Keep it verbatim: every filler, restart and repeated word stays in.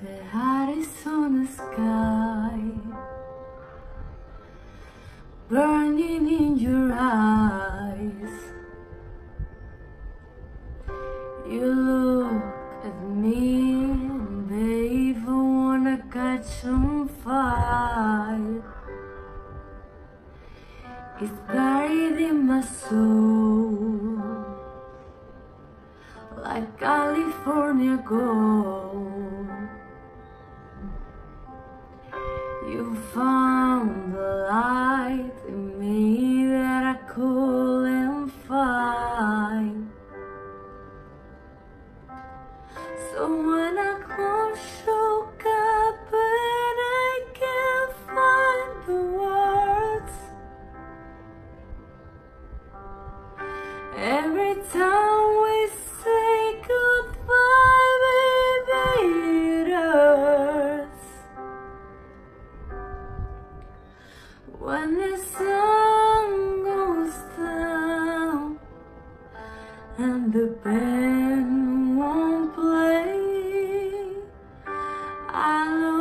The heart is on the sky, burning in your eyes. You look at me, and babe, I wanna catch on fire. It's buried in my soul, like California gold. You found the light in me that I couldn't find. So when I can't choke up and I can't find the words, every time we say goodbye, baby, it hurts. When the sun goes down and the band won't play, I